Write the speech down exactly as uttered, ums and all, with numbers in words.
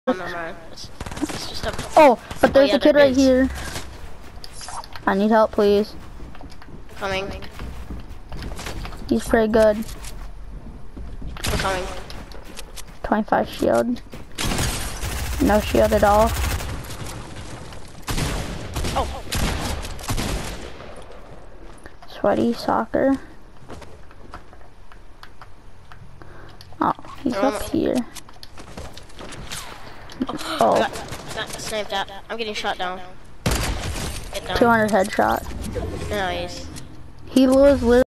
Oh, no, no. It's, it's just a... Oh, but there's oh, yeah, a kid there right is. here. I need help, please. Coming. He's pretty good. I'm coming. twenty-five shield. No shield at all. Oh. Sweaty soccer. Oh, he's Oh, up here. Oh. Oh. I got, I got sniped out. I'm getting shot down. Get down. two hundred headshot. Nice. He was literally